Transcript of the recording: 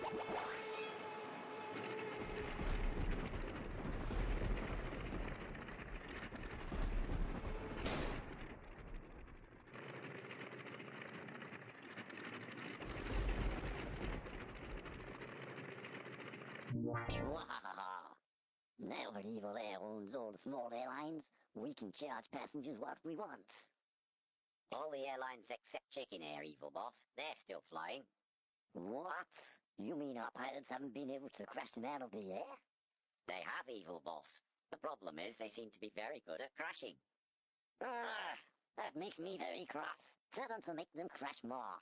Wahaha! Now that Evil Air owns all the small airlines, we can charge passengers what we want. All the airlines except Chicken Air, Evil Boss. They're still flying. What? You mean our pilots haven't been able to crash them out of the air? They have, Evil Boss. The problem is they seem to be very good at crashing. That makes me very cross. Tell them to make them crash more.